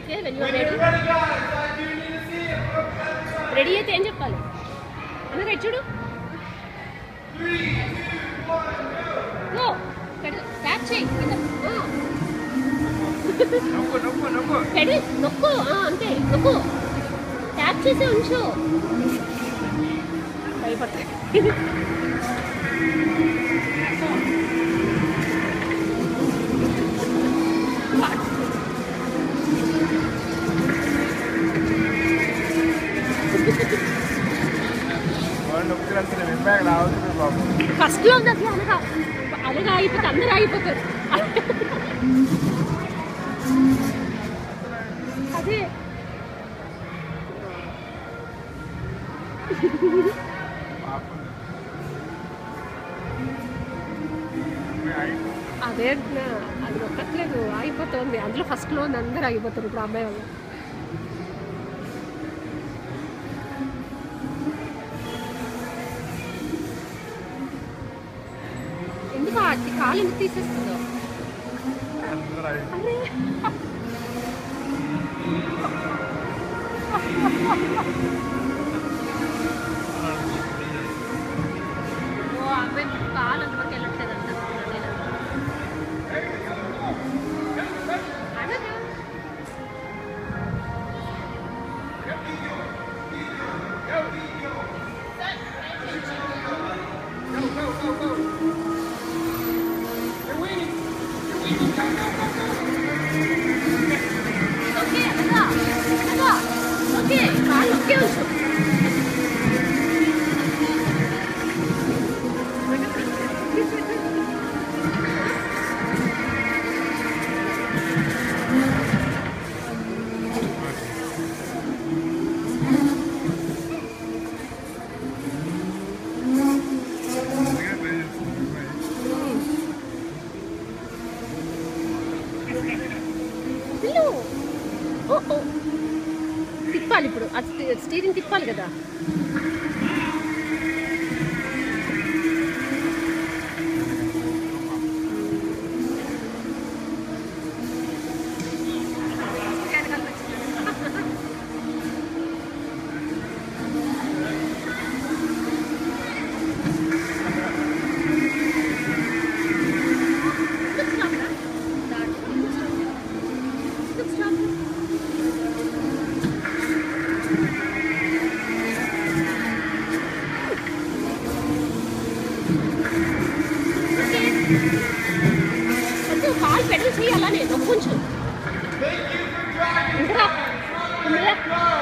Okay when you are ready. Ready అయితే ఏం చెప్పాలి అన్న? రైట్ చూడు. గో ట్యాప్ చేయి. నొక్కు అంతే, నొక్కు. ట్యాప్ చేసే ఉంచు. అయిపోతాయి. ఫస్ట్ లో ఉంది అసలు. అలాగా అయిపోతే అందరూ అయిపోతారు. అదే అదే అది నొక్కట్లేదు, ఆగిపోతుంది. అందులో ఫస్ట్ లో ఉంది, అందరూ ఆగిపోతారు ఇప్పుడు అమ్మాయి వాళ్ళు. ఎందుకు కాలు ఎందుకు తీసేస్తుందో? అరే ఓ అబ్బాయి కాలు అంతవరకు వెళ్ళట్లేదంట. ఓకే కాలు ఒకే వచ్చు. తిప్పాలి ఇప్పుడు, స్టీరింగ్ తిప్పాలి కదా. కాలు పెడల్ చేయాలా? నేను కొంచెం ఇంకా